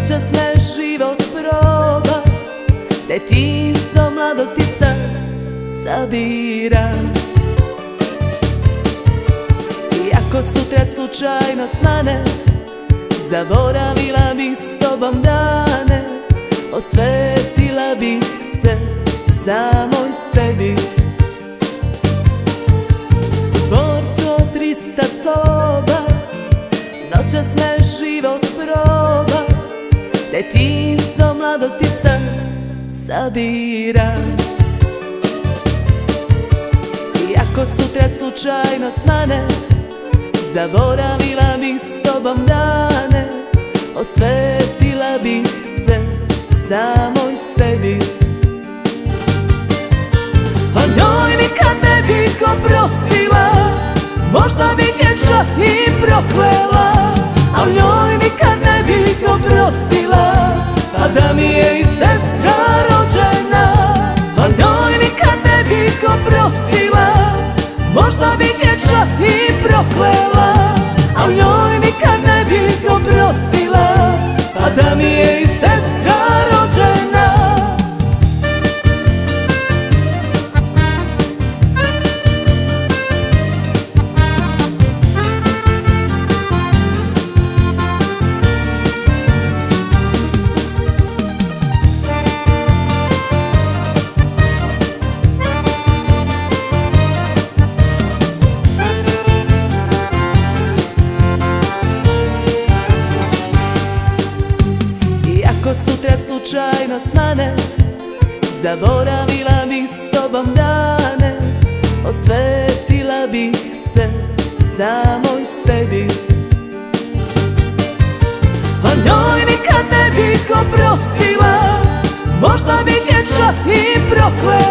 Noćas me život proba, detinjstvo mladosti sad sabiram. Iako sutra slučajno smane, zaboravila bih s tobom dane, osvetila bih se samoj sebi. U dvorcu od 300 soba, noćas me život proba, detinjstvo mladosti sad sabiram. Iako sutra slučajno smane, zaboravila bih s tobom dane, osvetila bih se samoj sebi. A njoj nikad ne bih oprostila, možda bih je čak i proklela. A njoj nikad ne bih oprostila, a da mi je i sestra rođena. A njoj nikad ne bih oprostila, možda bih je čak i proklela. A njoj nikad ne bih oprostila, a da mi je i sestra rođena. Ako sutra slučajno smane, zaboravila bih s tobom dane, osvetila bih se samoj sebi. A njoj nikad ne bih oprostila, možda bih je čak i proklela.